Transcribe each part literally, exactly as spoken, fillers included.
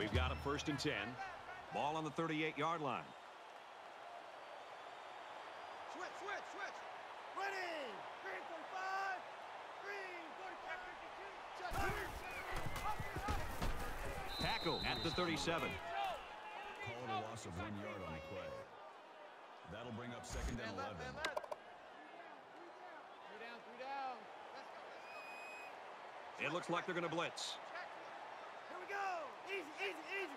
We've got a first and ten. Ball on the thirty-eight-yard line. Switch, switch, switch. Ready. Green forty-five. Green forty-five. Tackle at the thirty-seven. Called a loss of one yard on the play. That'll bring up second and eleven. Three down, three down. Let's go, let's go. It looks like they're going to blitz. Here we go. Easy, easy, easy.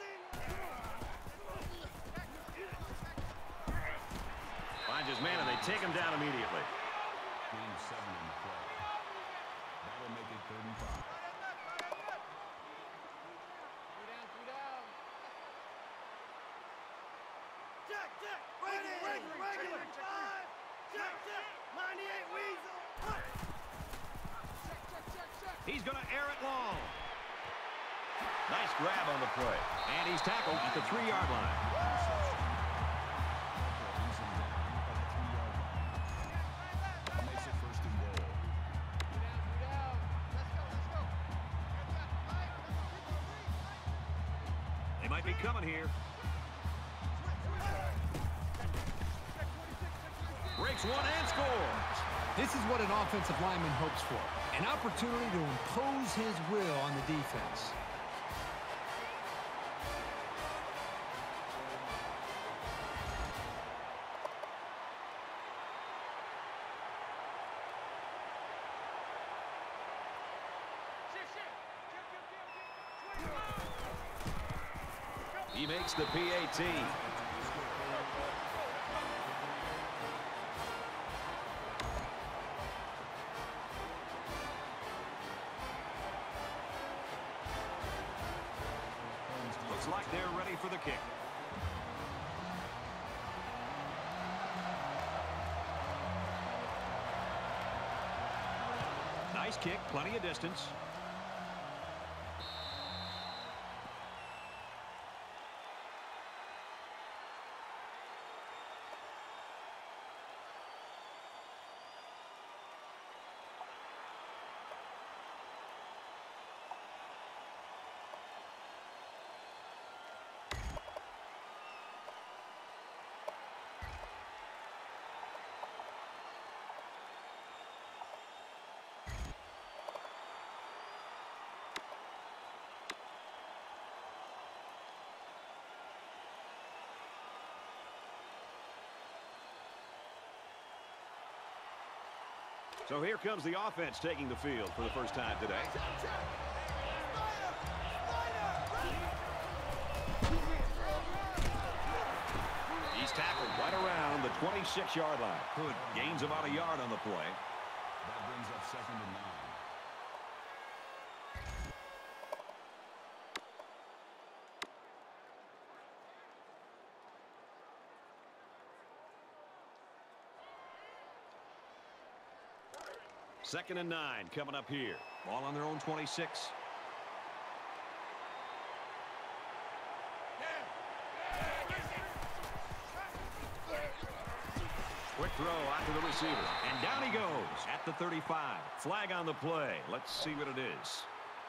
Finds his man, and they take him down immediately. Gain seven on the play. That'll make it third and five. Three down, three down. Check, check. Ready, ready, ready. Five. Check, check. ninety-eight Weasel. Check, check, check, check. He's going to air it long. Nice grab on the play. And he's tackled at the three-yard line. That makes it first and goal. Three down, three down. Let's go, let's go. They might be coming here. Breaks one and scores. This is what an offensive lineman hopes for. An opportunity to impose his will on the defense. He makes the P A T. Looks like they're ready for the kick. Nice kick, plenty of distance. So here comes the offense taking the field for the first time today. He's tackled right around the twenty-six-yard line. Good. Gains about a yard on the play. That brings up second and nine. Second and nine coming up here. Ball on their own twenty-six. Quick throw out to the receiver. And down he goes at the thirty-five. Flag on the play. Let's see what it is.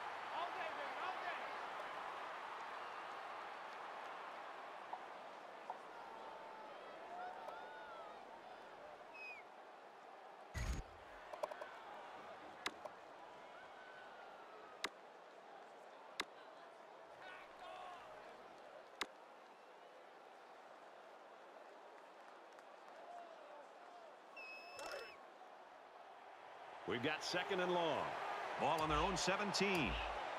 We've got second and long. Ball on their own seventeen.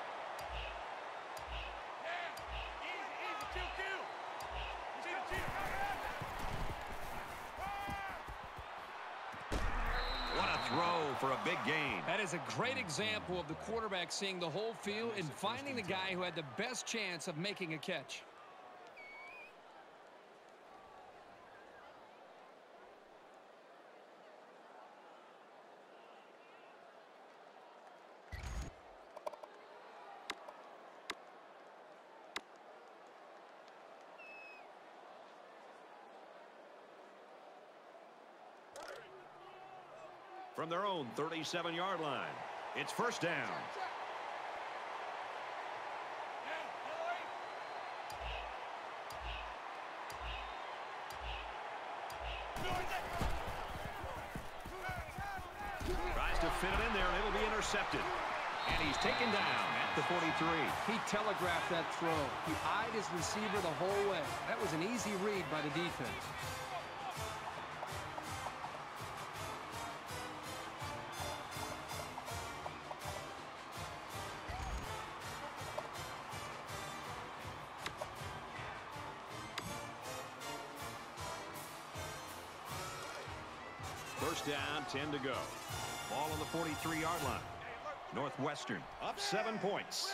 What a throw for a big gain. That is a great example of the quarterback seeing the whole field and finding the guy who had the best chance of making a catch. From their own thirty-seven-yard line. It's first down. Tries to fit it in there, and it'll be intercepted. And he's taken down at the forty-three. He telegraphed that throw. He eyed his receiver the whole way. That was an easy read by the defense. First down, ten to go. Ball on the forty-three yard line. Northwestern up seven points.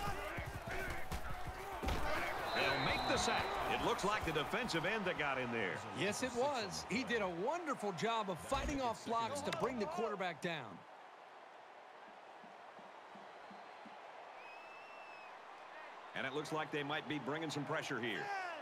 They'll make the sack. It looks like the defensive end that got in there. Yes, it was. He did a wonderful job of fighting off blocks to bring the quarterback down. And it looks like they might be bringing some pressure here.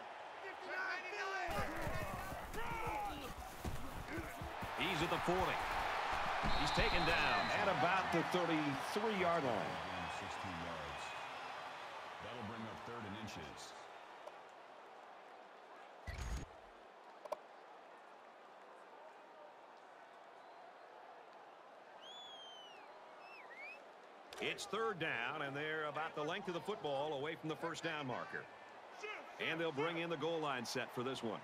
He's at the forty. He's taken down at about the thirty-three yard line. sixteen yards. That'll bring up third and inches. It's third down, and they're about the length of the football away from the first down marker. And they'll bring in the goal line set for this one.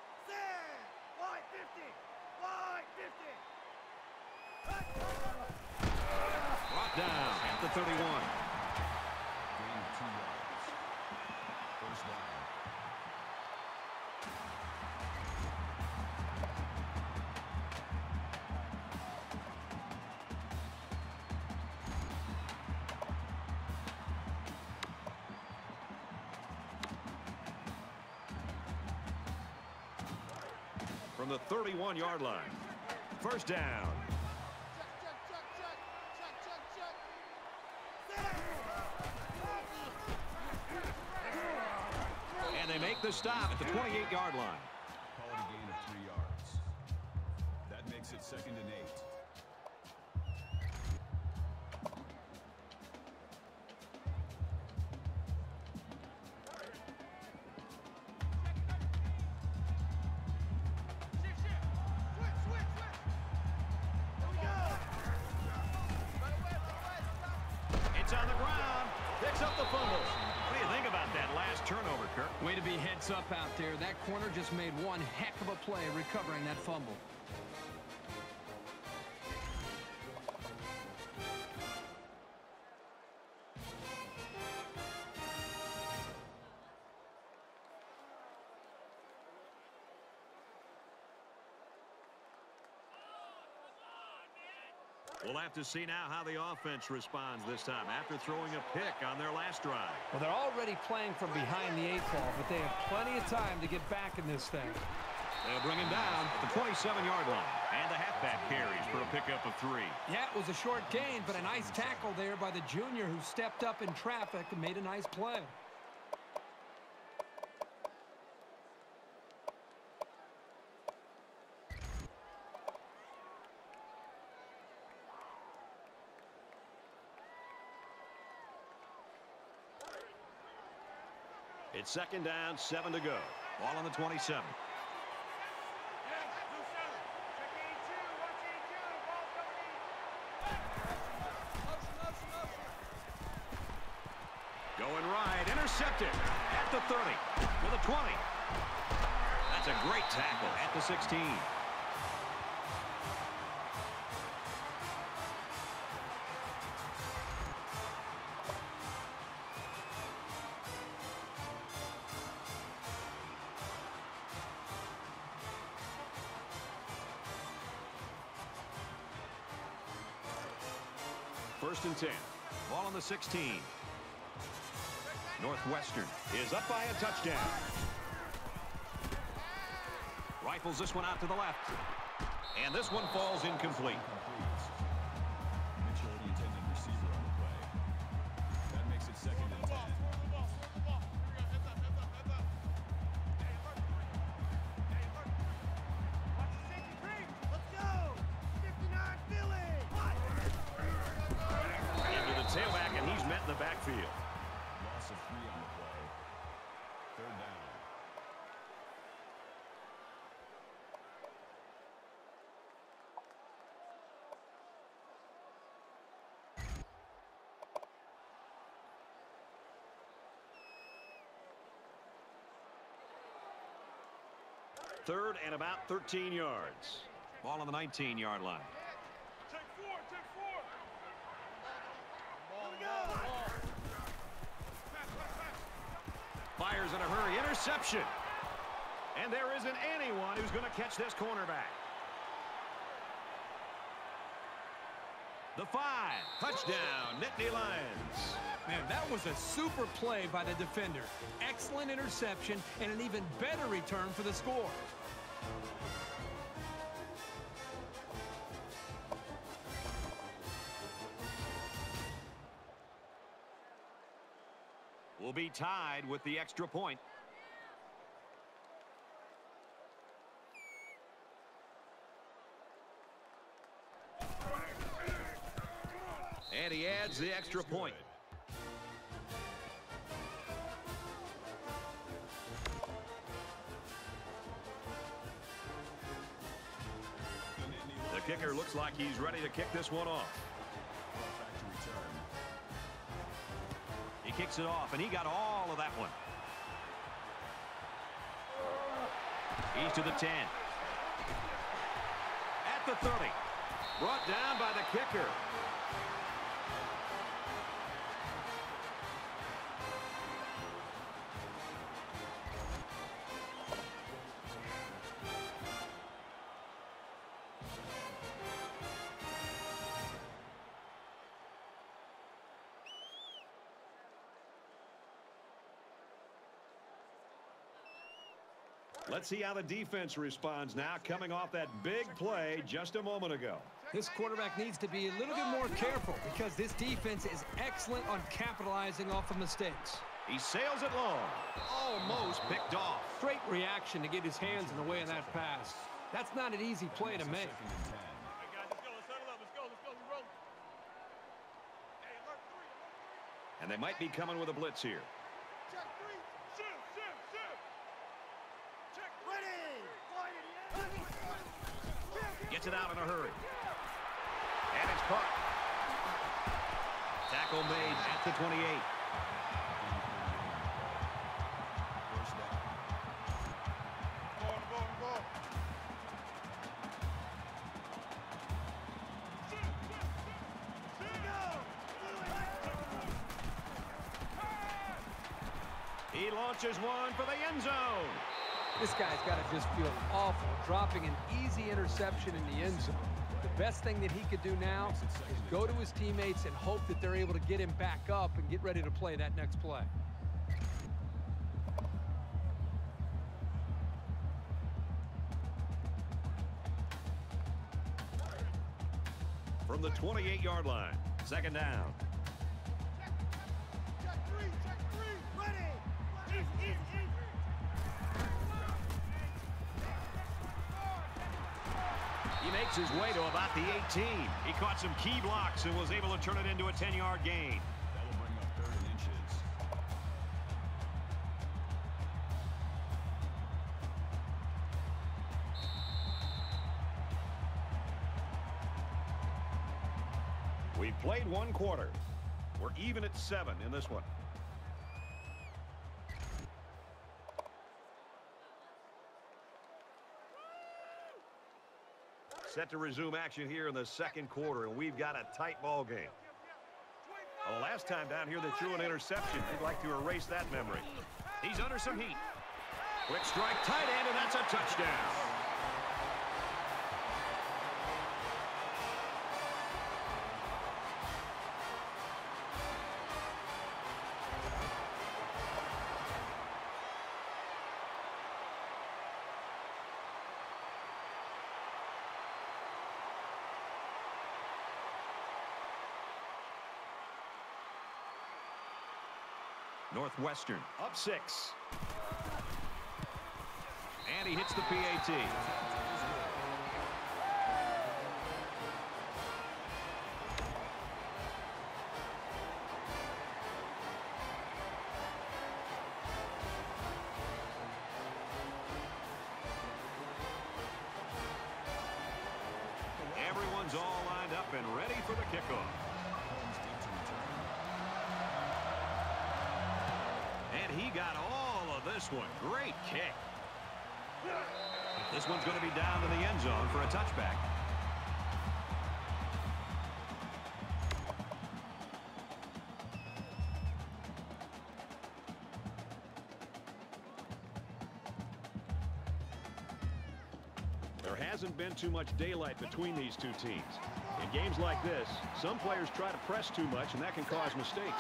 Brought down at the thirty-one. Gain of two yards. First down. From the thirty-one yard line. First down. And they make the stop at the twenty-eight yard line. Call it a gain of three yards. That makes it second and eight. It's on the ground. Picks up the fumble. What do you think about that last turnover, Kirk? Way to be heads up out there. That corner just made one heck of a play recovering that fumble. We'll have to see now how the offense responds this time after throwing a pick on their last drive. Well, they're already playing from behind the eight ball, but they have plenty of time to get back in this thing. They'll bring him down at the twenty-seven yard line. And the halfback carries for a pickup of three. Yeah, it was a short gain, but a nice tackle there by the junior who stepped up in traffic and made a nice play. It's second down, seven to go. Ball on the twenty-seven. Going right, intercepted at the thirty, to the twenty. That's a great tackle at the sixteen. First and ten. Ball on the sixteen. Northwestern is up by a touchdown. Rifles this one out to the left. And this one falls incomplete. Mitchell, the intended receiver on the play. That makes it second and ten. Let's go! fifty-nine Philly! Into the tailback, and he's met in the backfield. Loss of three on the play. Third down. Third and about thirteen yards. Ball on the nineteen yard line. Check four, check four. Here we go. Fires in a hurry. Interception. And there isn't anyone who's going to catch this cornerback. The five. Touchdown, Nittany Lions. Man, that was a super play by the defender. Excellent interception and an even better return for the score. Will be tied with the extra point. And he adds the extra point. The kicker looks like he's ready to kick this one off. He kicks it off, and he got all of that one. He's to the ten. At the thirty. Brought down by the kicker. Let's see how the defense responds now, coming off that big play just a moment ago. This quarterback needs to be a little bit more careful because this defense is excellent on capitalizing off of mistakes. He sails it long. Almost picked off. Great reaction to get his hands in the way of that pass. That's not an easy play to make. And they might be coming with a blitz here. Check three. Shift, shift, shift. Check ready. Gets it out in a hurry. And it's caught. Tackle made at the twenty-eight. He launches one for the end zone. This guy's got to just feel awful dropping an easy interception in the end zone. The best thing that he could do now is go to his teammates and hope that they're able to get him back up and get ready to play that next play. From the twenty-eight yard line, second down. Check three, check three. Ready. Easy, easy, easy. He makes his way to about the eighteen. He caught some key blocks and was able to turn it into a ten yard gain. That will bring up third and inches. We've played one quarter. We're even at seven in this one. Set to resume action here in the second quarter, and we've got a tight ball game. Well, last time down here they threw an interception. They'd like to erase that memory. He's under some heat. Quick strike, tight end, and that's a touchdown. Northwestern up six. And he hits the P A T. Everyone's all lined up and ready for the kickoff. And he got all of this one. Great kick. This one's going to be down to the end zone for a touchback. There hasn't been too much daylight between these two teams. In games like this, some players try to press too much, and that can cause mistakes.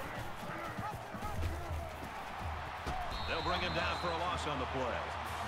They'll bring him down for a loss on the play.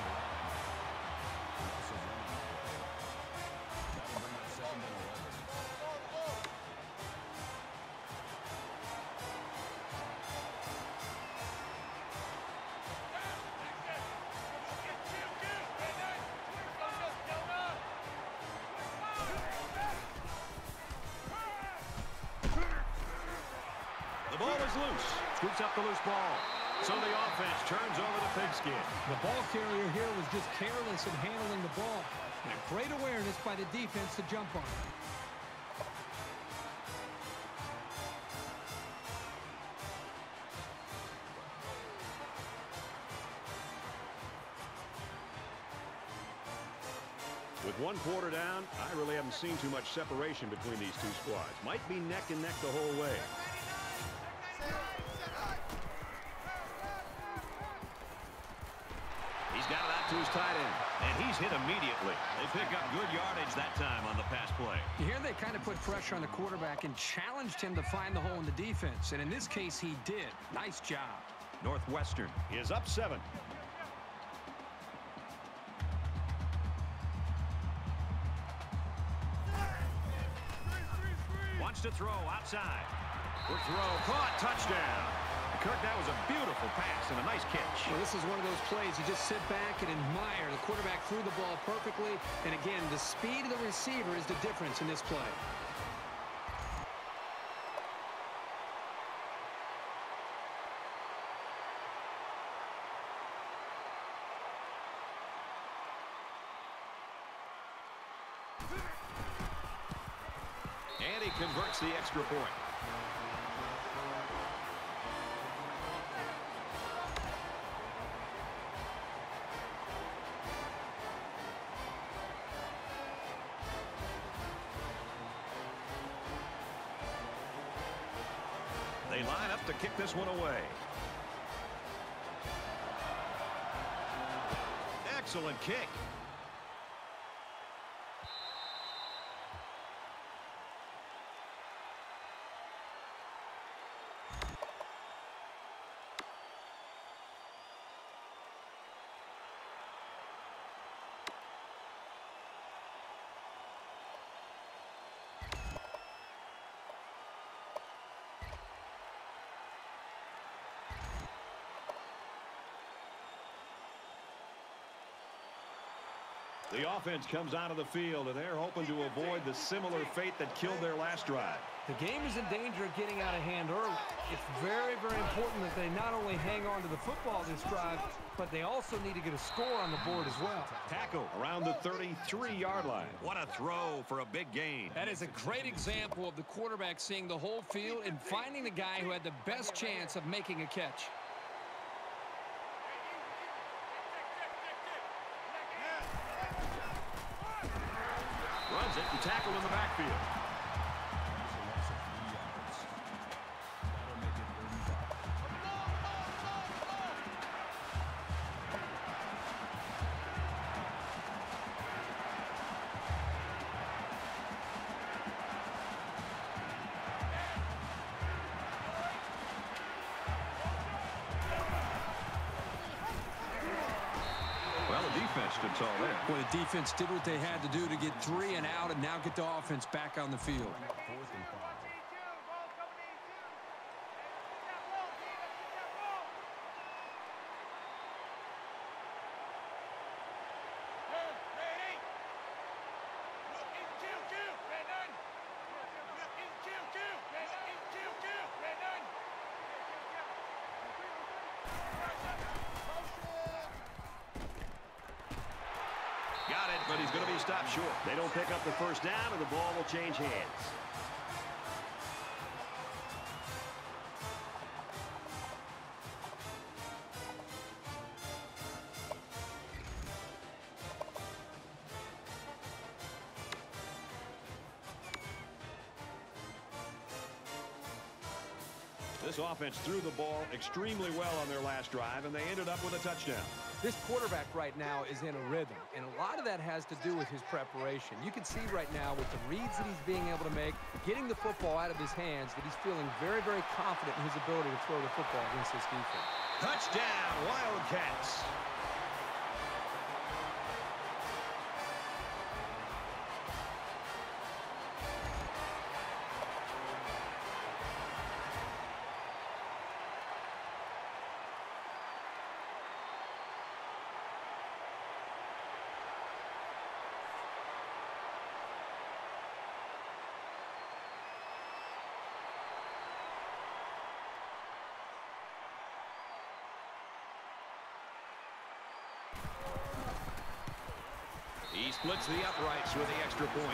The ball is loose. Scoops up the loose ball. So the offense turns over the pigskin. The ball carrier here was just careless in handling the ball. And a great awareness by the defense to jump on it. With one quarter down, I really haven't seen too much separation between these two squads. Might be neck and neck the whole way. He's got it out to his tight end, and he's hit immediately. They pick up good yardage that time on the pass play. Here they kind of put pressure on the quarterback and challenged him to find the hole in the defense. And in this case, he did. Nice job. Northwestern is up seven. Wants to throw outside. Good throw, caught, touchdown. Kirk, that was a beautiful pass and a nice catch. Well, this is one of those plays you just sit back and admire. The quarterback threw the ball perfectly. And again, the speed of the receiver is the difference in this play. And he converts the extra point. They line up to kick this one away. Excellent kick. The offense comes out of the field, and they're hoping to avoid the similar fate that killed their last drive. The game is in danger of getting out of hand early. It's very, very important that they not only hang on to the football this drive, but they also need to get a score on the board as well. Tackle around the thirty-three yard line. What a throw for a big gain. That is a great example of the quarterback seeing the whole field and finding the guy who had the best chance of making a catch. Runs it and tackled in the backfield. Well, the defense stood tall there. Well, the defense did what they had to do to get three and out and now get the offense back on the field. Got it, but he's going to be stopped short. They don't pick up the first down, and the ball will change hands. this offense threw the ball extremely well on their last drive, and they ended up with a touchdown. This quarterback right now is in a rhythm, and a lot of that has to do with his preparation. You can see right now with the reads that he's being able to make, getting the football out of his hands, that he's feeling very, very confident in his ability to throw the football against this defense. Touchdown, Wildcats. He splits the uprights with the extra point.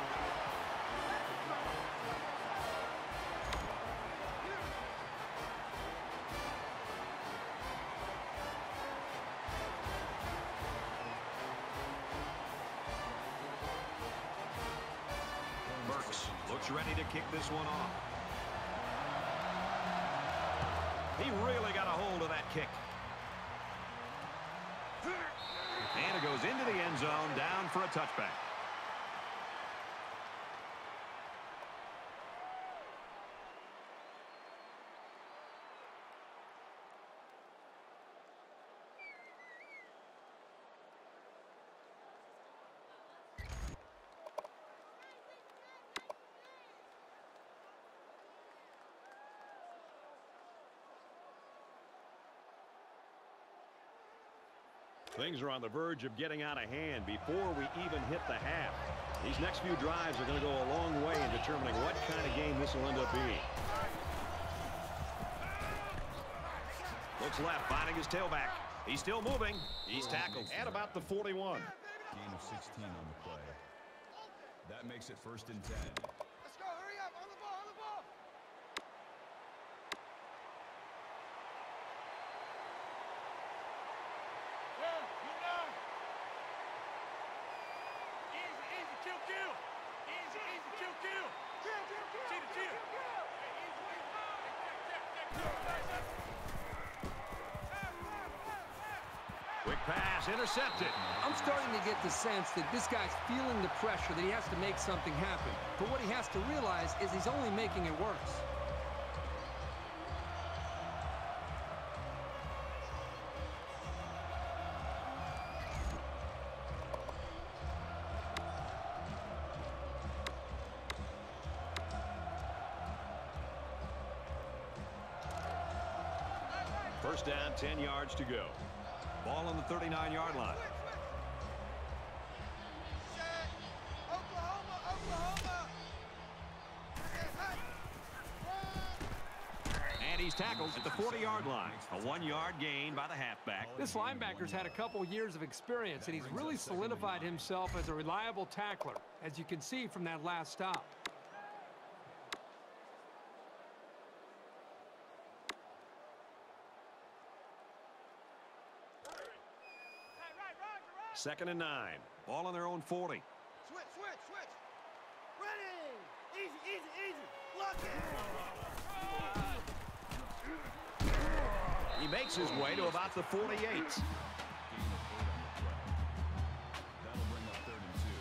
Burks looks ready to kick this one off. He really got a hold of that kick. And it goes into the end zone, down for a touchback. Things are on the verge of getting out of hand before we even hit the half. These next few drives are going to go a long way in determining what kind of game this will end up being. Looks left, finding his tailback. He's still moving. He's tackled at about the forty-one. Gain of sixteen on the play. That makes it first and ten. Let's go, hurry up, on the ball, on the ball. Yeah, you know. Easy, easy, kill, kill. Easy, easy, kill, kill. Kill, kill, kill. Cheetah, cheetah. Quick pass, intercepted. I'm starting to get the sense that this guy's feeling the pressure, that he has to make something happen. But what he has to realize is he's only making it worse. First down, ten yards to go. Ball on the thirty-nine yard line. Oklahoma, Oklahoma. And he's tackled at the forty yard line. A one yard gain by the halfback. This linebacker's had a couple years of experience, and he's really solidified himself as a reliable tackler, as you can see from that last stop. Second and nine. Ball on their own forty. Switch, switch, switch. Ready. Easy, easy, easy. Block it. He makes his way to about the forty-eight. Gain of eight on the play. That'll bring up third and two.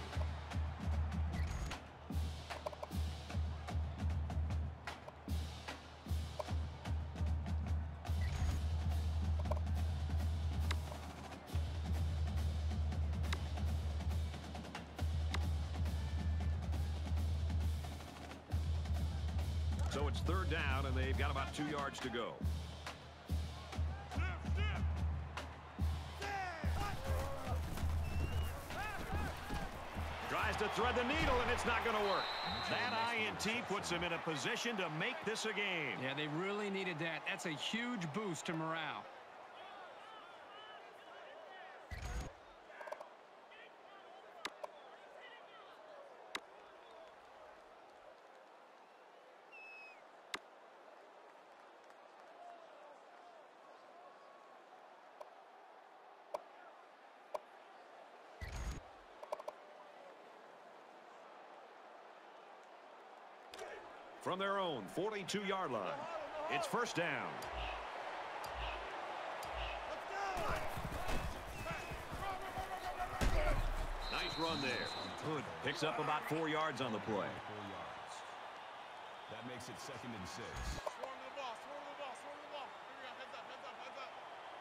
So it's third down, and they've got about two yards to go. Tries to thread the needle, and it's not going to work. That I N T puts him in a position to make this a game. Yeah, they really needed that. That's a huge boost to morale. From their own forty-two yard line. It's first down. Nice run there. Good. Picks up about four yards on the play. Four yards. That makes it second and six. Swarm the ball, swarm the ball, swarm the ball. Here we go. Heads up, heads up, heads up.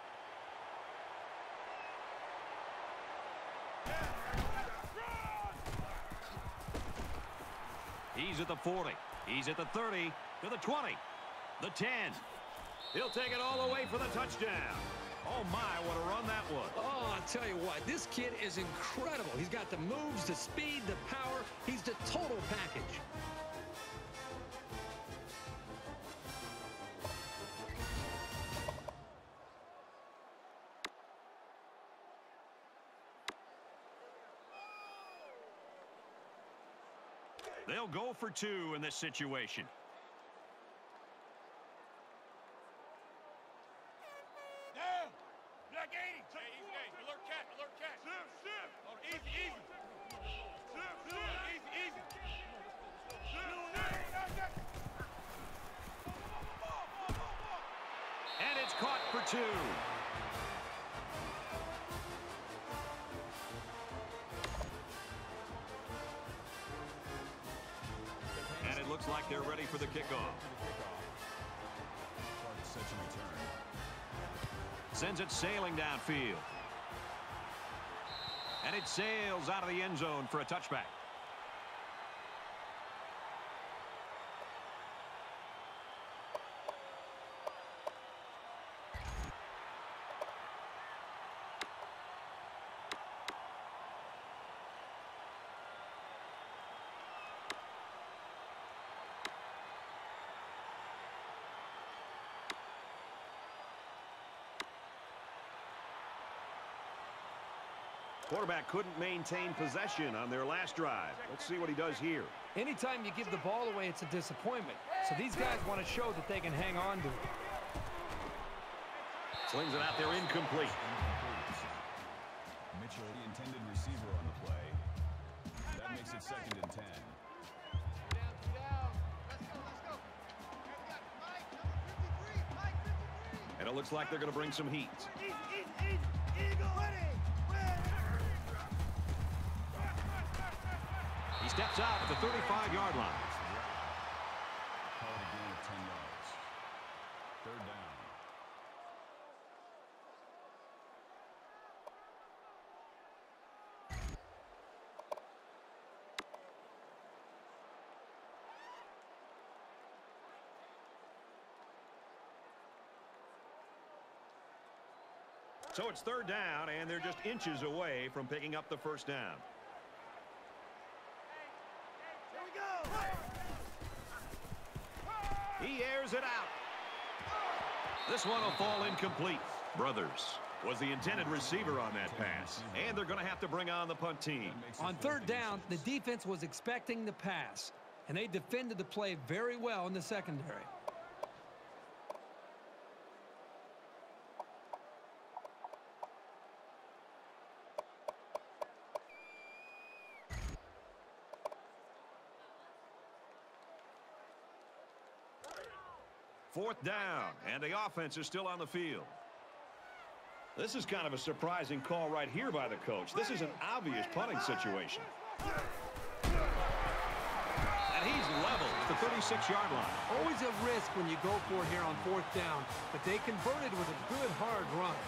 He's at the forty. He's at the thirty. To the twenty. The ten. He'll take it all the way for the touchdown. Oh, my, what a run that was. Oh, I'll tell you what, this kid is incredible. He's got the moves, the speed, the power. He's the total package. They'll go for two in this situation. Down. Black eighty. Hey, easy, hey, alert cat, alert cat. Shift, shift. Oh, easy, easy. Shift, shift. Easy, easy. Shift, shift. And it's caught for two. And it looks like they're ready for the kickoff. Clark sets a return. Sends it sailing downfield. And it sails out of the end zone for a touchback. Quarterback couldn't maintain possession on their last drive. Let's see what he does here. Anytime you give the ball away, it's a disappointment. So these guys want to show that they can hang on to it. Slings it out there incomplete. Mitchell, the intended receiver on the play. That makes it second and ten. And it looks like they're going to bring some heat. Easy, easy, easy. Eagle. Ready. He steps out at the thirty-five yard line. Call it a gain of ten yards. Third down. So it's third down, and they're just inches away from picking up the first down. Here we go. He airs it out. This one will fall incomplete. Brothers was the intended receiver on that pass, and they're going to have to bring on the punt team. On third down, the defense was expecting the pass, and they defended the play very well in the secondary. Fourth down, and the offense is still on the field. This is kind of a surprising call right here by the coach. This is an obvious punting situation. And he's level at the thirty-six yard line. Always a risk when you go for it here on fourth down, but they converted with a good hard run.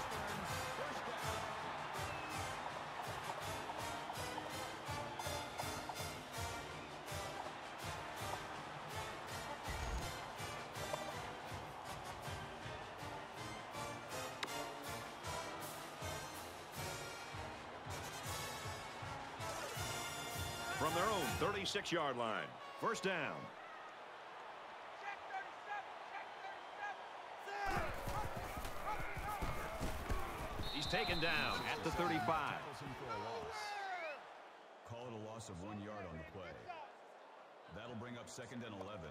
From their own thirty-six yard line. First down. Check thirty-seven. Check thirty-seven. He's taken down at the thirty-five. Tackles him for a loss. Call it a loss of one yard on the play. That'll bring up second and eleven.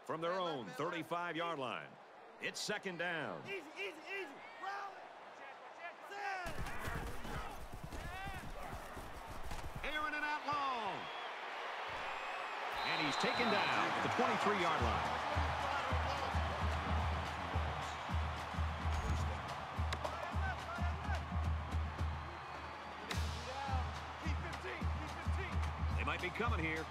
from their own thirty-five yard line. It's second down. Easy, easy, easy. Aaron and out long. And he's taken down at the twenty-three yard line. They might be coming here.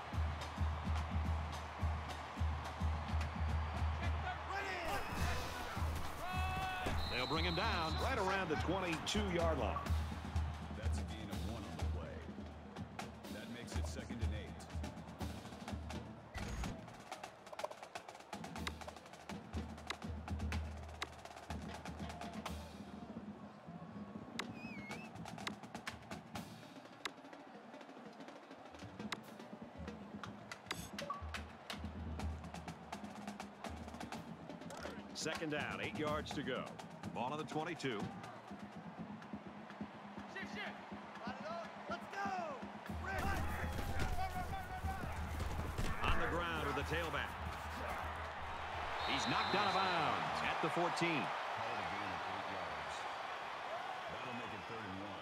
They'll bring him down right around the twenty-two yard line. That's a gain of one on the play. That makes it second and eight. Second down, eight yards to go. Ball on the twenty-two. On the ground with the tailback. He's knocked out of bounds at the fourteen. Call it a gain of eight yards. That'll make it third and one.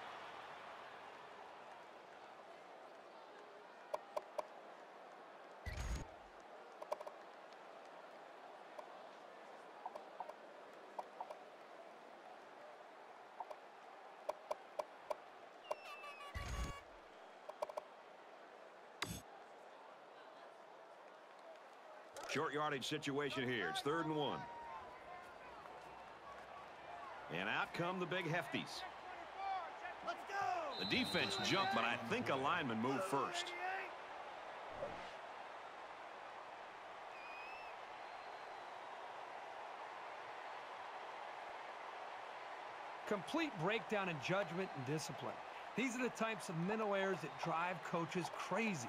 Short yardage situation here. It's third and one. And out come the big hefties. The defense jumped, but I think a lineman moved first. Complete breakdown in judgment and discipline. These are the types of mental errors that drive coaches crazy.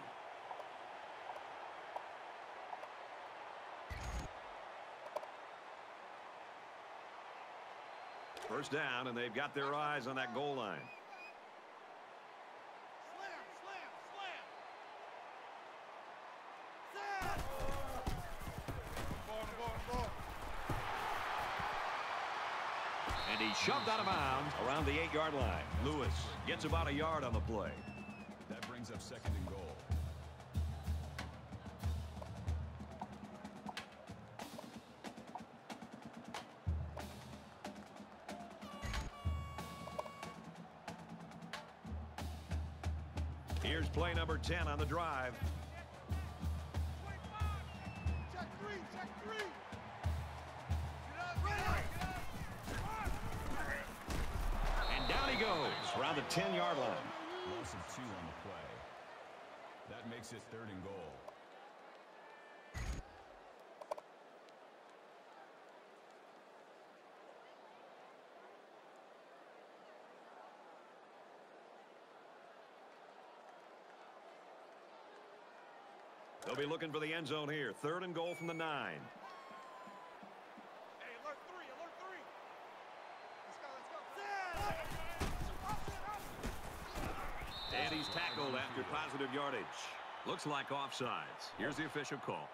First down, and they've got their eyes on that goal line. And he's shoved out of bounds around the eight yard line. Lewis gets about a yard on the play. That brings up second and goal. Here's play number ten on the drive. Check three, check three. And down he goes around the ten yard line. Loss of two on the play. That makes it third and goal. They'll be looking for the end zone here. Third and goal from the nine. Hey, alert three, alert three. Let's go, let's go. And he's tackled after positive yardage. Looks like offsides. Here's the official call.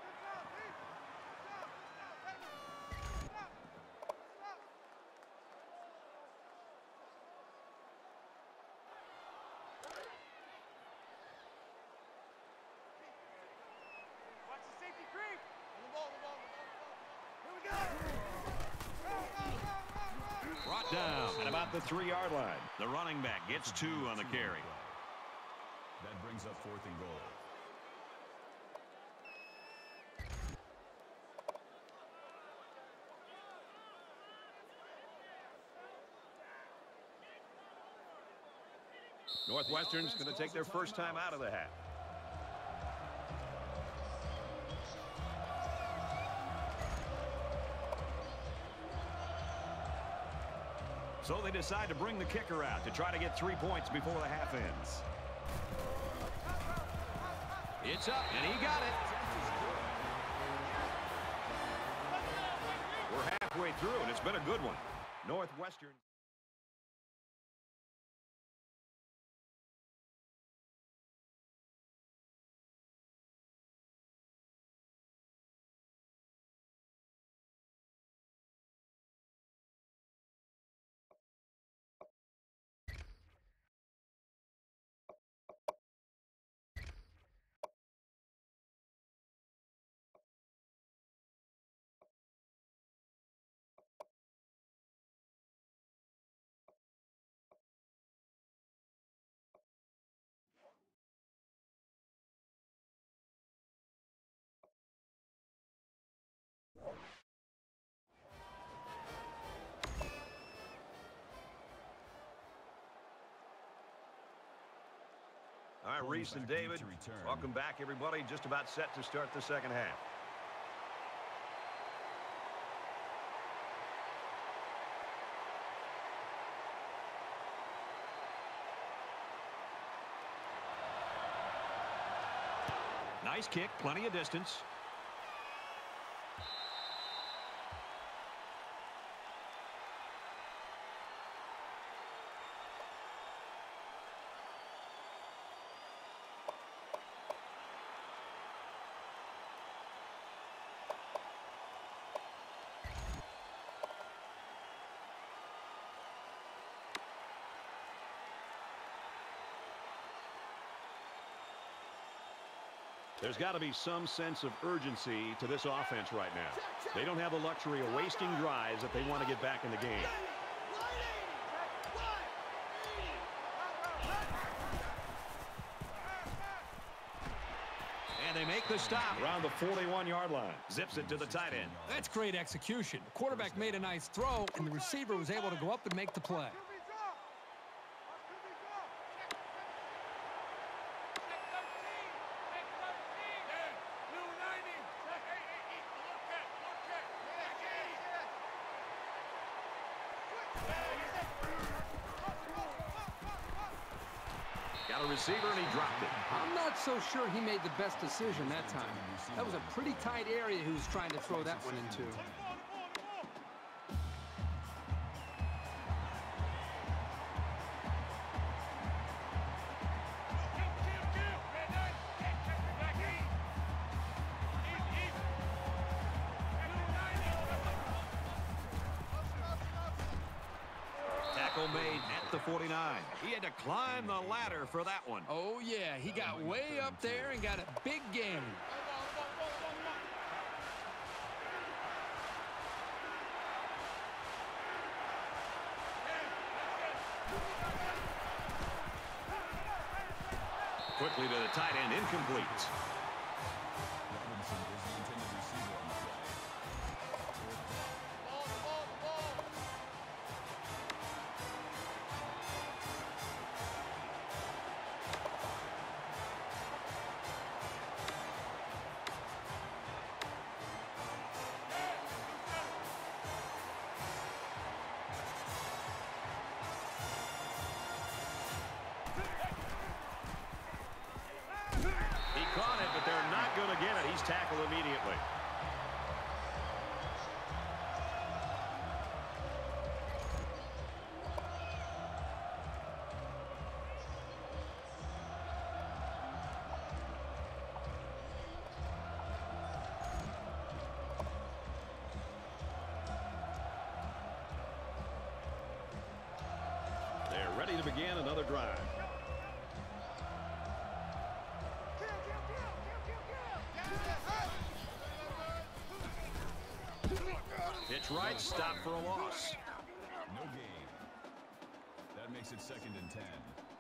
Watch the safety creep. On the ball, the ball, the ball, the ball. Here we go. Brought down at about the three yard line. The running back gets two on the carry. That brings up fourth and goal. Northwestern's going to take their first time out of the hat. So they decide to bring the kicker out to try to get three points before the half ends. It's up, and he got it. We're halfway through, and it's been a good one. Northwestern. All right, Reese and David, welcome back, everybody. Just about set to start the second half. Nice kick, plenty of distance. There's got to be some sense of urgency to this offense right now. They don't have the luxury of wasting drives if they want to get back in the game. And they make the stop around the forty-one yard line. Zips it to the tight end. That's great execution. The quarterback made a nice throw, and the receiver was able to go up and make the play. Got a receiver, and he dropped it. I'm not so sure he made the best decision that time. That was a pretty tight area he was trying to throw that one into. Made at the forty-nine. He had to climb the ladder for that one. Oh, yeah. He got way up there and got a big gain. Quickly to the tight end, incomplete. Caught it, but they're not going to get it. He's tackled immediately. They're ready to begin another drive. Pitch right, stop for a loss. No gain. That makes it second and ten.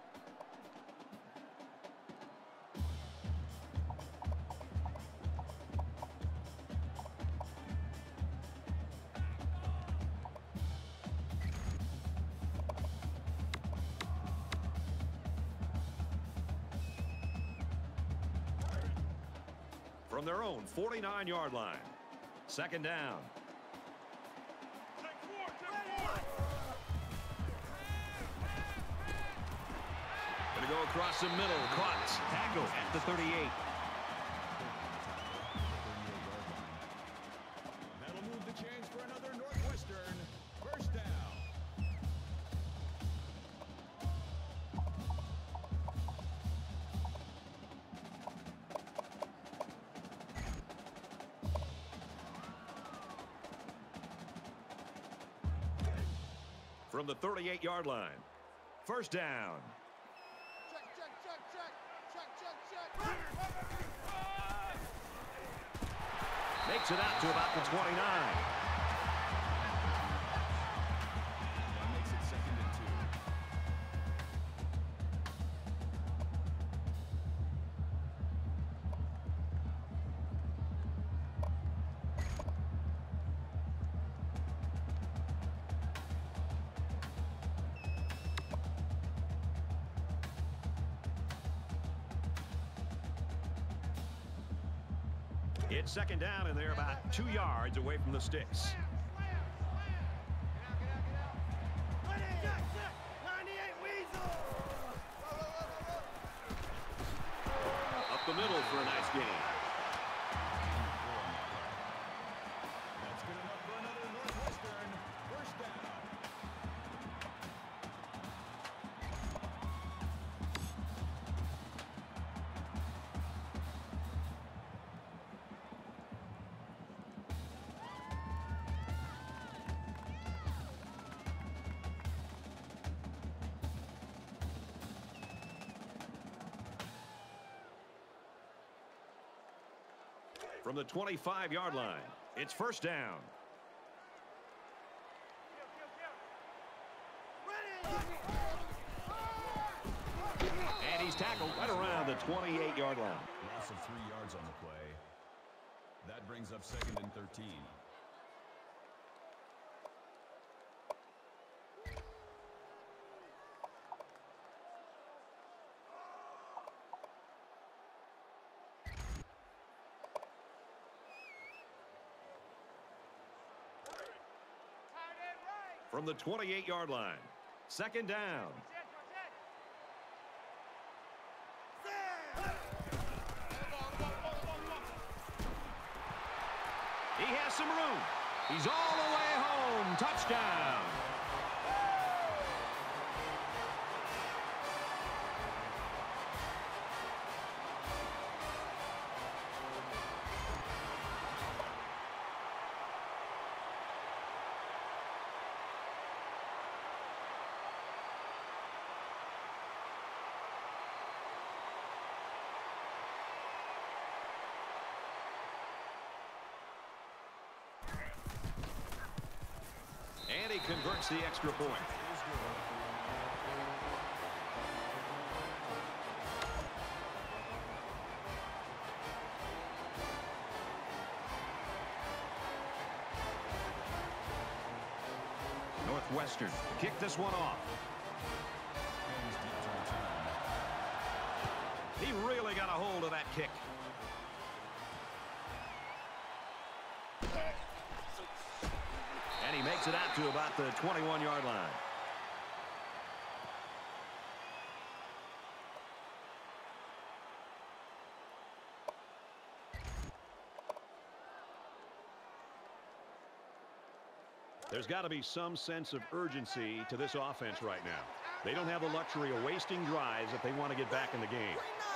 From their own forty-nine yard line. Second down. Going to go across the middle. Caught. Tackle at the thirty-eight. That'll move the chains for another Northwestern first down. From the thirty-eight yard line. First down. Check, check, check, check. Check, check, check. Makes it out to about the twenty-nine. That makes it second and two. It's second down, and they're about two yards away from the sticks. Up the middle for a nice gain. That's good enough for another Northwestern first down. From the twenty-five yard line, it's first down. And he's tackled right around the twenty-eight yard line. Loss of three yards on the play. That brings up second and thirteen. From the twenty-eight yard line, second down. He has some room. He's all the way home. Touchdown. And he converts the extra point. Northwestern kick this one off. He really got a hold of that kick. And he makes it out to about the twenty-one yard line. There's got to be some sense of urgency to this offense right now. They don't have the luxury of wasting drives if they want to get back in the game.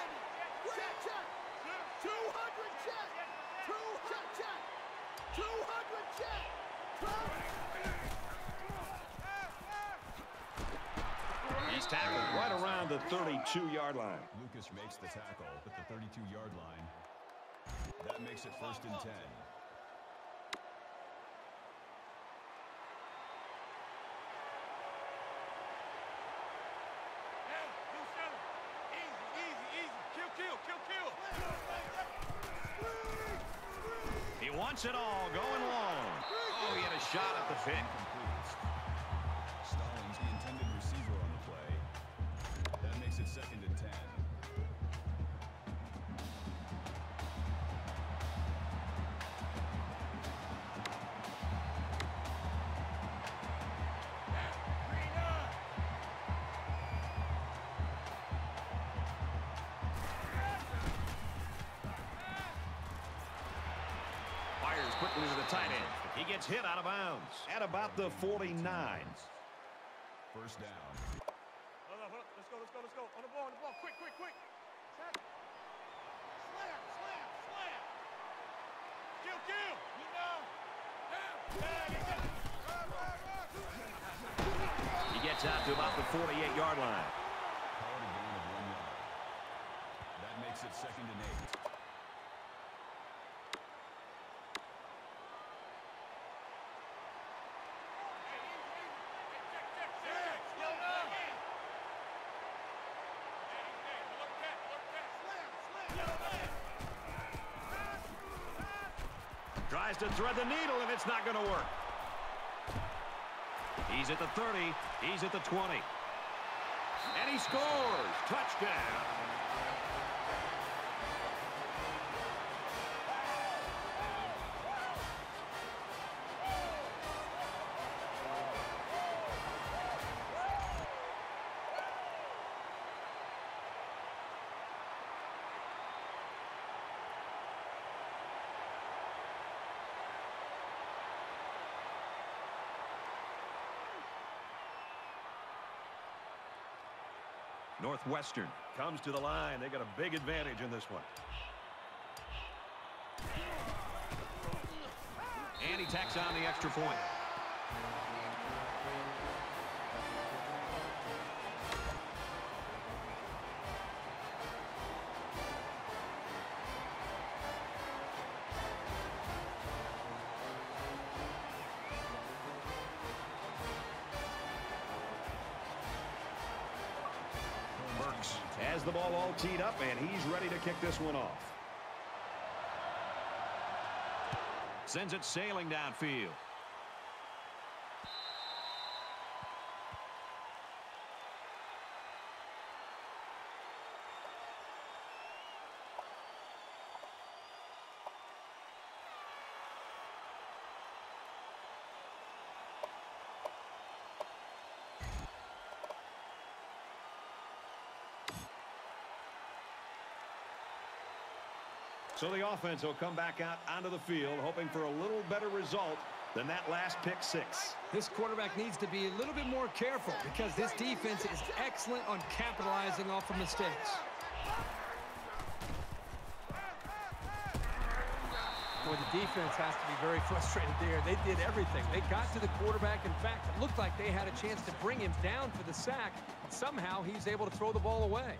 He's tackled right around the thirty-two yard line. Lucas makes the tackle at the thirty-two yard line. That makes it first and ten. He wants it all, going long. Oh, he had a shot at the pick. Stallings, the intended receiver on the play. That makes it second and ten. Quickly to the tight end. He gets hit out of bounds at about the forty-nine. First down. Hold up, hold up. Let's go, let's go, let's go. On the ball, on the ball. Quick, quick, quick. Slam, slam, slam. Kill, kill. You know. He gets out to about the forty-eight yard line. Call it a gain of one yard. That makes it second and eight. Tries to thread the needle, and it's not going to work. He's at the thirty. He's at the twenty. And he scores. Touchdown. Northwestern comes to the line. They got a big advantage in this one. And he tacks on the extra point. Burks has the ball all teed up, and he's ready to kick this one off. Sends it sailing downfield. So the offense will come back out onto the field, hoping for a little better result than that last pick six. This quarterback needs to be a little bit more careful because this defense is excellent on capitalizing off of mistakes. Boy, the defense has to be very frustrated there. They did everything. They got to the quarterback. In fact, it looked like they had a chance to bring him down for the sack. And somehow he's able to throw the ball away.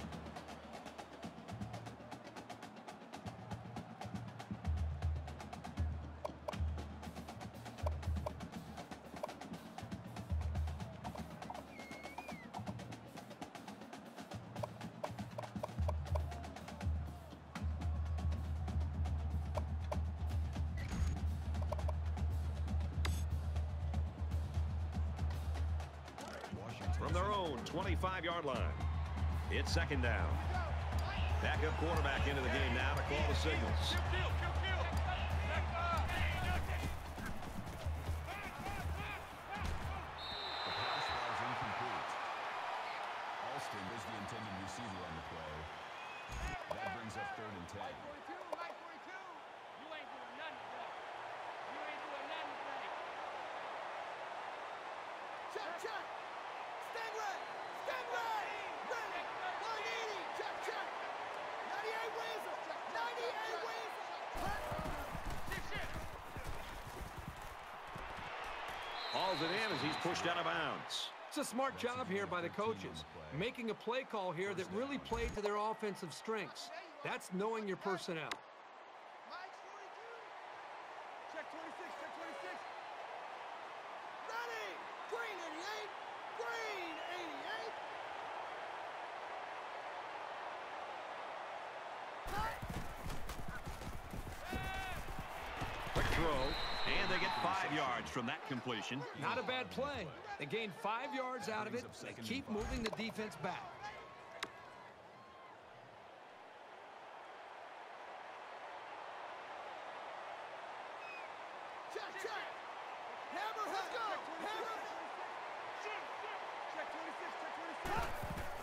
From their own twenty-five yard line, it's second down. Backup quarterback into the game now to call the signals. Alston is the intended receiver on the play. That brings up third and ten. Check, check. Stand ready. Stand ready. Ready. one eighty. Check, check. ninety-eight Weasel. ninety-eight Weasel. Hauls it in as he's pushed out of bounds. It's a smart job here by the coaches, making a play call here that really played to their offensive strengths. That's knowing your personnel. Mike's forty-two. Check twenty-six. Check twenty-six. Ready. Green eighty-eight. Green eighty-eight. Quick throw, and they get five yards from that completion. Not a bad play. They gained five yards out of it. They keep moving the defense back. Check, check. Hammer, let's go. Hammer. Check twenty-six. Check twenty-six.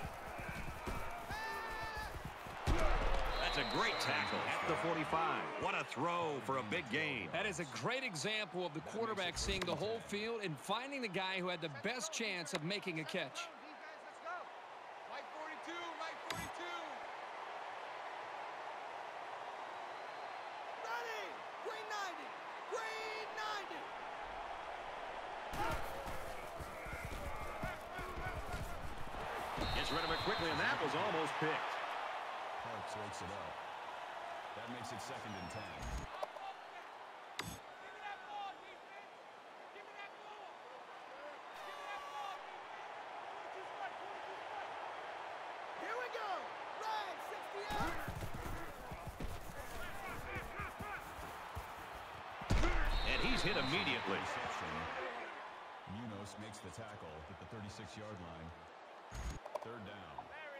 That's a great tackle at the forty-five. What a throw for a big gain. That is a great example of the quarterback seeing the whole field and finding the guy who had the best chance of making a catch. Let's go. Mike forty-two. Mike forty-two. Ready. Green ninety. Green ninety. Gets rid of it quickly, and that was almost picked. Parks wakes it up. That makes it second and ten. Here we go. Ryan, sixty-eight. And he's hit immediately. Reception. Munoz makes the tackle at the thirty-six yard line. Third down.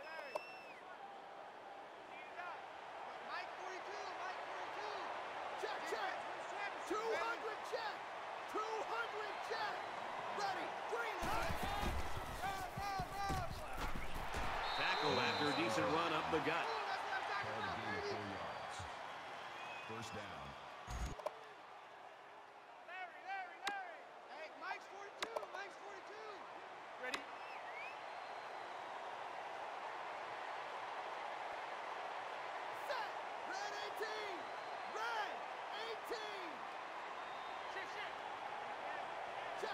Mike forty-two. Mike forty-two. Check, check. two hundred check. two hundred check. Ready. Green hot. Tackled after a decent run up the gut. Called a gain of four yards. First down. Larry, Larry, Larry. Hey, Mike's forty-two. Mike's forty-two. Ready?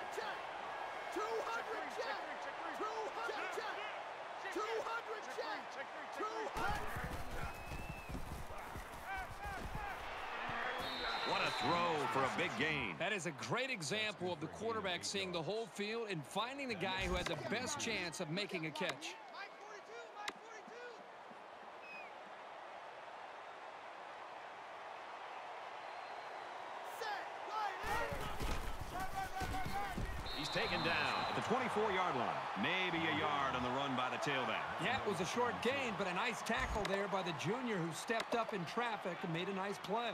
check. two hundred check. two hundred check. two hundred check. two hundred. What a throw for a big gain. That is a great example of the quarterback seeing the whole field and finding the guy who had the best chance of making a catch. He's taken down at the twenty-four yard line. Maybe a yard on the run by the tailback. Yeah, it was a short gain, but a nice tackle there by the junior who stepped up in traffic and made a nice play.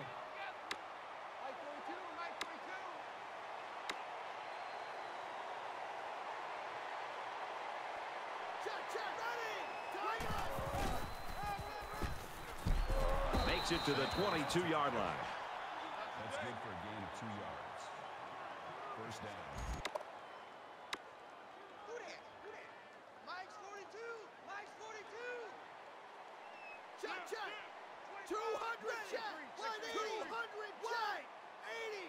Makes it to the twenty-two yard line. That's good for a gain of two yards. First down. Who that? Who that? Mike's forty-two. Mike's forty-two. Check, check. two hundred check. two hundred check. eighty.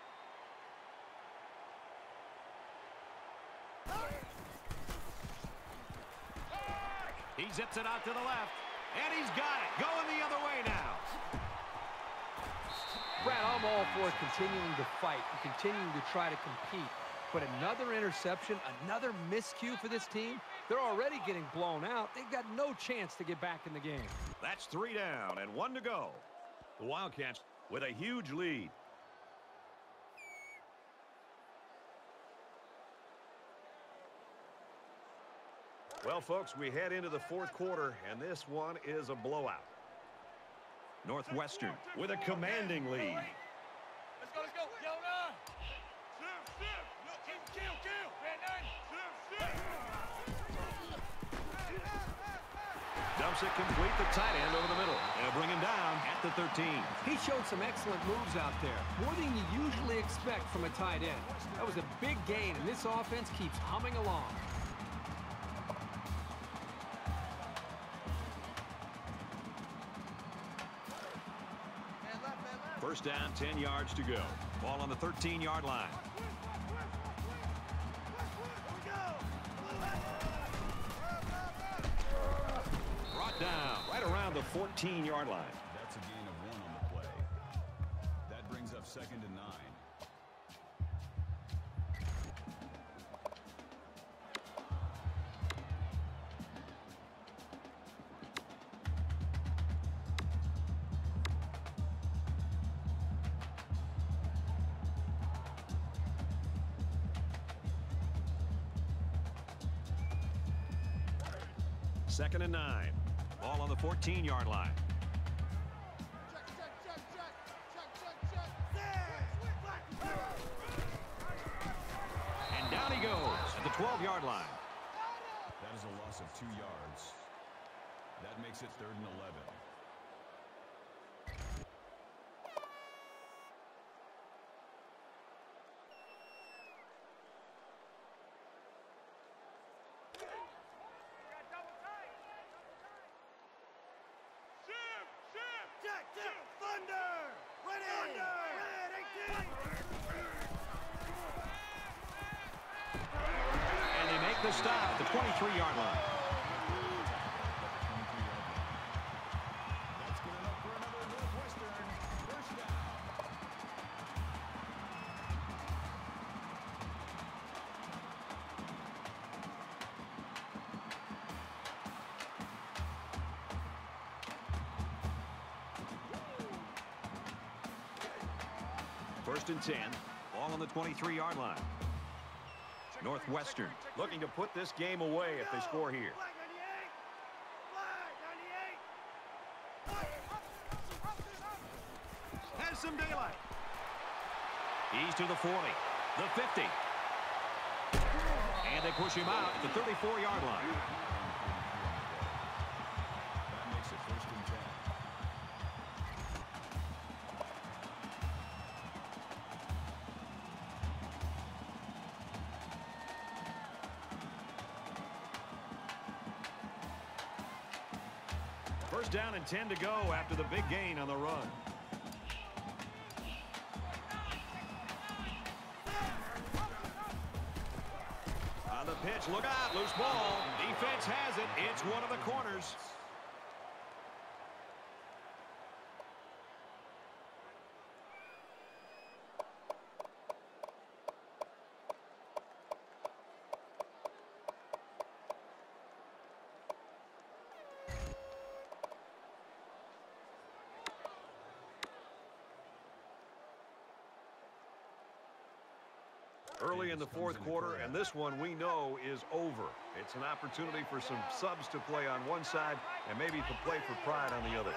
He zips it out to the left. And he's got it. Going the other way now. Brad, I'm all for continuing to fight and continuing to try to compete. But another interception, another miscue for this team, they're already getting blown out. They've got no chance to get back in the game. That's three down and one to go. The Wildcats with a huge lead. Well, folks, we head into the fourth quarter, and this one is a blowout. Northwestern with a commanding lead. Let's go, let's go. Yo, nine. Shift, shift. Look, keep, kill, kill. Red nine. Shift, shift. Dumps it complete, the tight end over the middle. They'll bring him down at the thirteen. He showed some excellent moves out there, more than you usually expect from a tight end. That was a big gain, and this offense keeps humming along. First down, ten yards to go. Ball on the thirteen yard line. Brought down right around the fourteen yard line. That's a gain of one on the play. That brings up second and nine. Second and nine. Ball on the fourteen yard line. Check, check, check, check. Check, check, check. There. And down he goes at the twelve yard line. That is a loss of two yards. That makes it third and eleven. The stop at the twenty-three yard line. That's good enough for another Northwestern first down. First and ten. Ball on the twenty-three yard line. Northwestern looking to put this game away if they score here. Has some daylight. He's to the forty, the fifty. And they push him out at the thirty-four yard line. That makes it first and ten. First down and ten to go after the big gain on the run. pitch. Look out. Loose ball. Defense has it. It's one of the corners. Early in the fourth quarter, and this one we know is over. It's an opportunity for some subs to play on one side and maybe to play for pride on the other.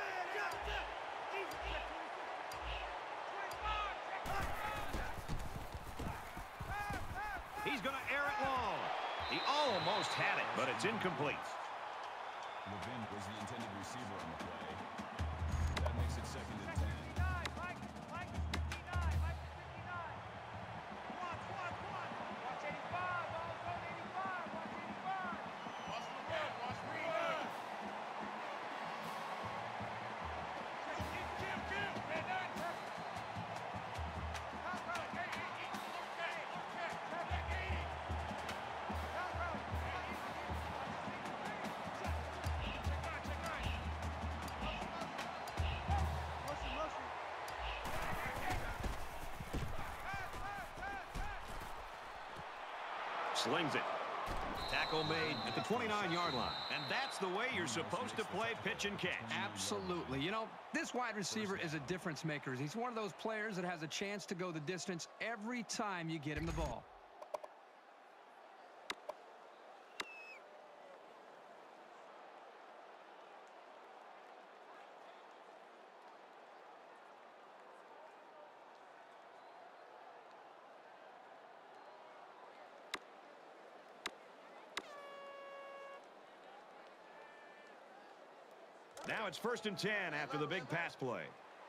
He's going to air it long. He almost had it, but it's incomplete. Levin was the intended receiver on the play. That makes it second and ten. Slings it. Tackle made at the twenty-nine yard line. And that's the way you're supposed to play pitch and catch. Absolutely. You know, this wide receiver is a difference maker. He's one of those players that has a chance to go the distance every time you get him the ball. Now it's first and ten after the big pass play.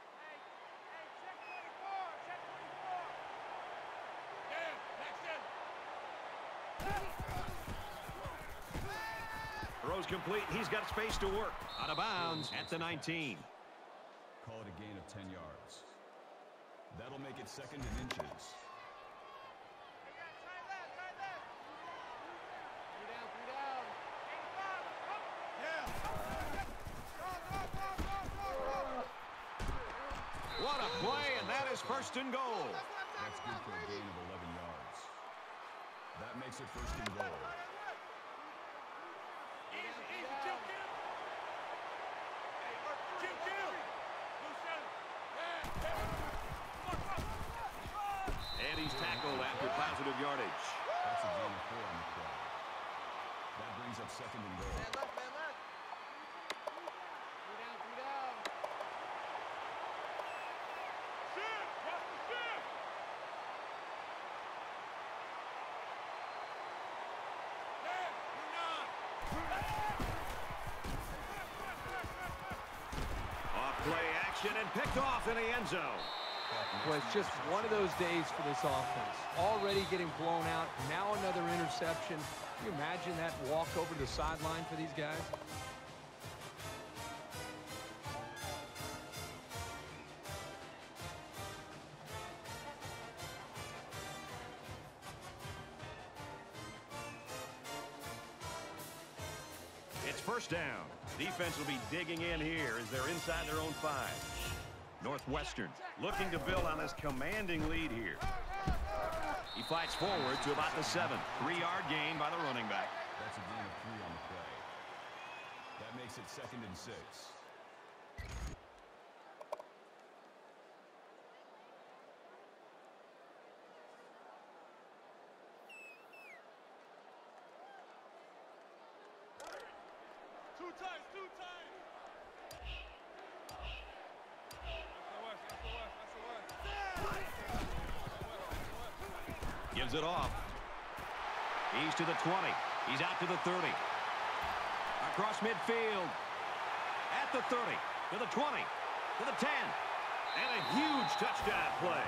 Throws complete. He's got space to work. Out of bounds at the nineteen. Call it a gain of ten yards. That'll make it second in inches. What a play, and that is first and goal. That's good for a gain of eleven yards. That makes it first and goal. Easy, easy, kill, kill. Hey, kill, kill. Loose center. Yeah, yeah. Come on, come on. And he's tackled after positive yardage. That's a gain of four on the play. That brings up second and goal. Man left, man left. Three down, three down. Shift, watch the shift. Yeah, you're not. Off play action and picked off in the end zone. Well, it's just one of those days for this offense. Already getting blown out. Now another interception. Can you imagine that walk over the sideline for these guys? It's first down. Defense will be digging in here as they're inside their own five. Northwestern looking to build on this commanding lead here. He fights forward to about the seven. Three-yard gain by the running back. That's a gain of three on the play. That makes it second and six. Two times, two times. Gives it off. He's to the twenty. He's out to the thirty. Across midfield. At the thirty. To the twenty. To the ten. And a huge touchdown play.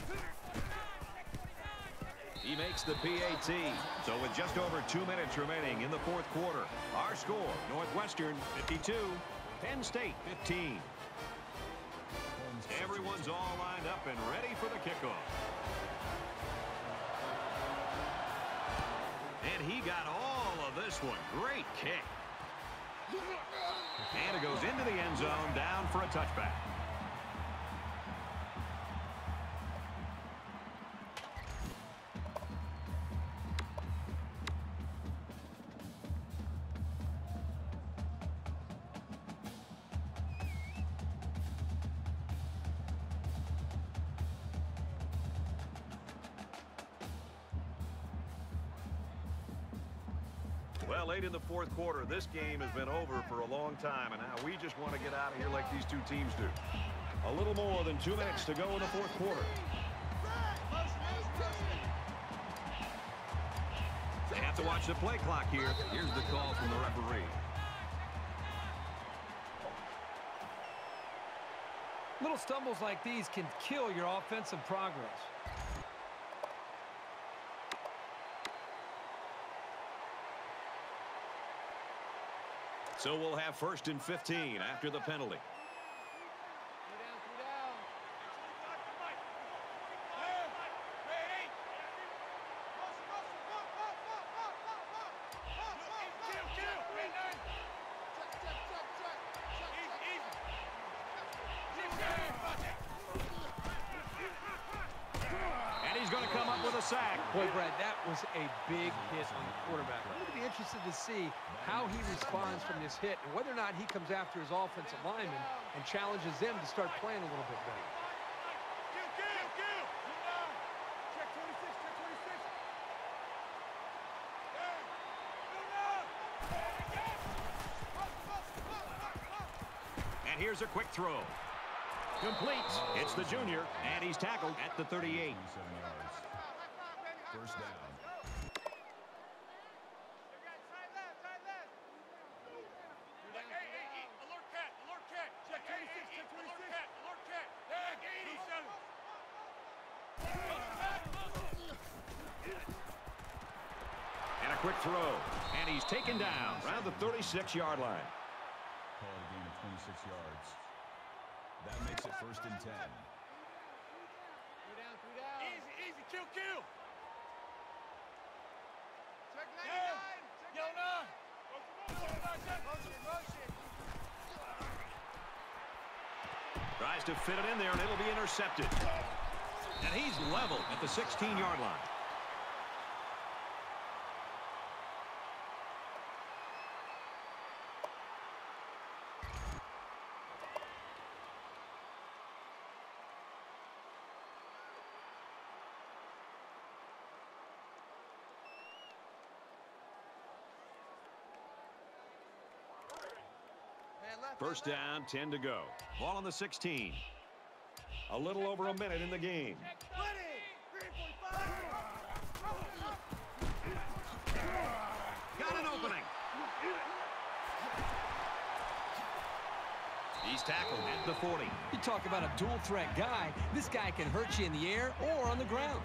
He makes the P A T. So with just over two minutes remaining in the fourth quarter, our score, Northwestern fifty-two, Penn State fifteen. Everyone's all lined up and ready for the kickoff. And he got all of this one. Great kick. And it goes into the end zone, down for a touchback. Well, late in the fourth quarter, this game has been over for a long time, and now we just want to get out of here like these two teams do. A little more than two minutes to go in the fourth quarter. They have to watch the play clock here. Here's the call from the referee. Little stumbles like these can kill your offensive progress. So we'll have first and fifteen after the penalty. And he's going to come up with a sack. Boy, Brad, that was a big hit on the quarterback. I'm going to be interested to see how he responds from this hit and whether or not he comes after his offensive lineman and challenges them to start playing a little bit better. And here's a quick throw. Completes. It's the junior, and he's tackled at the thirty-eight. First down. And a quick throw. And he's taken down around the thirty-six yard line. Call it a gain of twenty-six yards. That makes it first and ten. Three down, three down. Easy, easy, kill, kill. Check Yeah. ninety-nine. Yo, nine. Motion, motion. Tries to fit it in there, and it'll be intercepted. And he's level at the sixteen yard line. First down, ten to go. Ball on the sixteen. A little over a minute in the game. Got an opening. He's tackled at the forty. You talk about a dual threat guy. This guy can hurt you in the air or on the ground.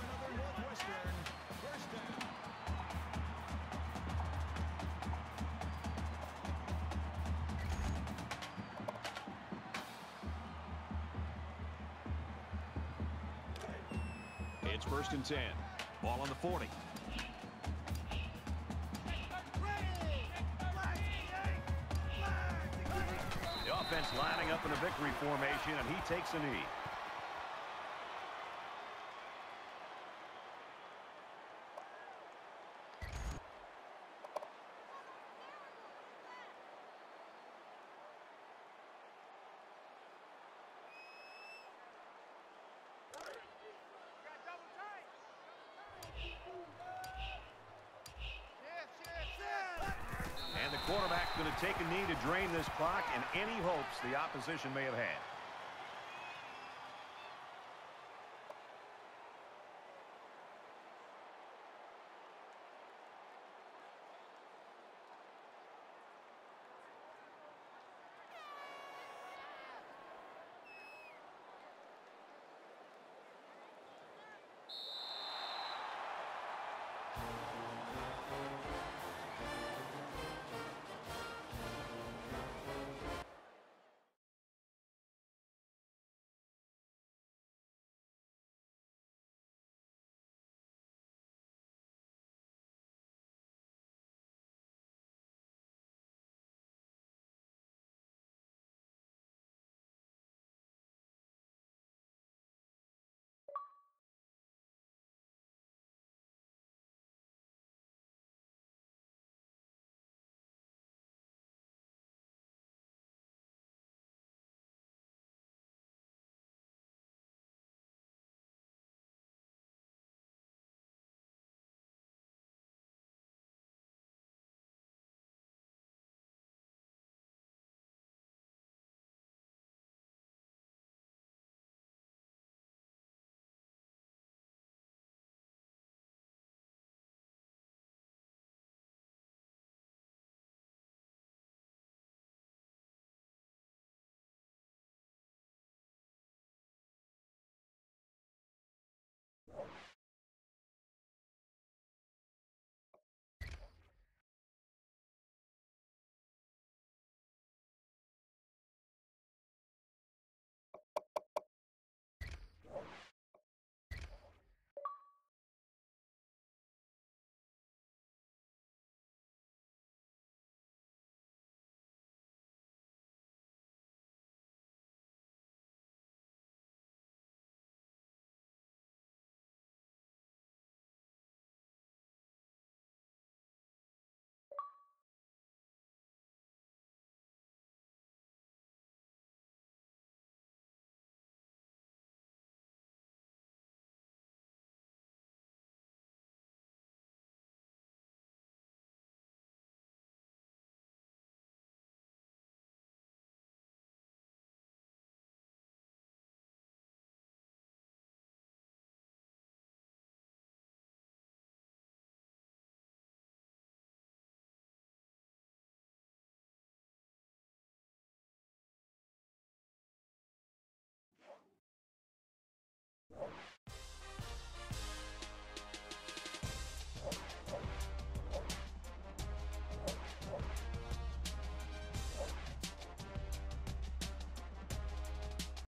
It's first and ten. Ball on the forty. The offense lining up in a victory formation, and he takes a knee. And the quarterback's going to take a knee to drain this clock and any hopes the opposition may have had.